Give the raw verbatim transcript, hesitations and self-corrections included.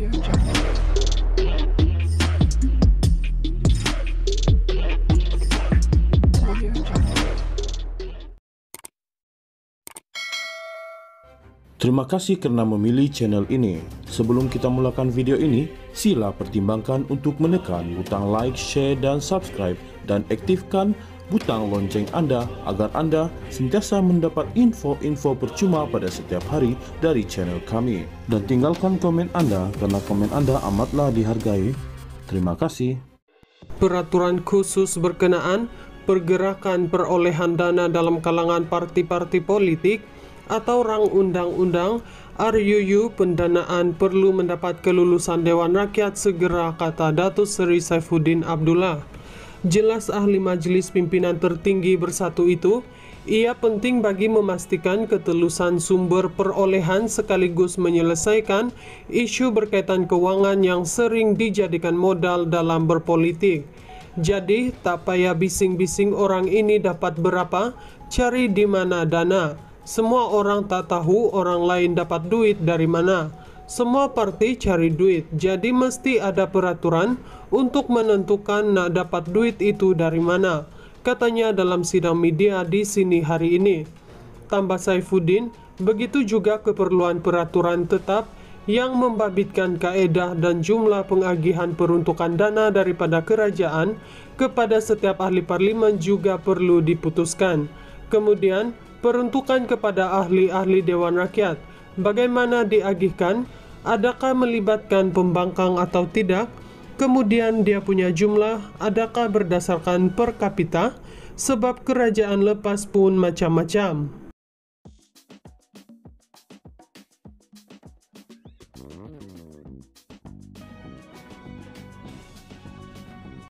Terima kasih karena memilih channel ini. Sebelum kita mulakan video ini, sila pertimbangkan untuk menekan butang like, share, dan subscribe, dan aktifkan butang lonceng Anda agar Anda sentiasa mendapat info-info percuma pada setiap hari dari channel kami. Dan tinggalkan komen Anda karena komen Anda amatlah dihargai. Terima kasih. Peraturan khusus berkenaan pergerakan perolehan dana dalam kalangan parti-parti politik atau rang undang-undang R U U pendanaan perlu mendapat kelulusan Dewan Rakyat segera, kata Datuk Seri Saifuddin Abdullah. Jelas ahli Majelis Pimpinan Tertinggi Bersatu itu, ia penting bagi memastikan ketelusan sumber perolehan sekaligus menyelesaikan isu berkaitan keuangan yang sering dijadikan modal dalam berpolitik. Jadi, tak payah bising-bising orang ini dapat berapa, cari di mana dana. Semua orang tak tahu orang lain dapat duit dari mana. Semua parti cari duit, jadi mesti ada peraturan untuk menentukan nak dapat duit itu dari mana, katanya dalam sidang media di sini hari ini. Tambah Saifuddin, begitu juga keperluan peraturan tetap yang membabitkan kaedah dan jumlah pengagihan peruntukan dana daripada kerajaan kepada setiap ahli parlimen juga perlu diputuskan. Kemudian, peruntukan kepada ahli-ahli Dewan Rakyat, bagaimana diagihkan, adakah melibatkan pembangkang atau tidak, kemudian dia punya jumlah, adakah berdasarkan per kapita, sebab kerajaan lepas pun macam-macam.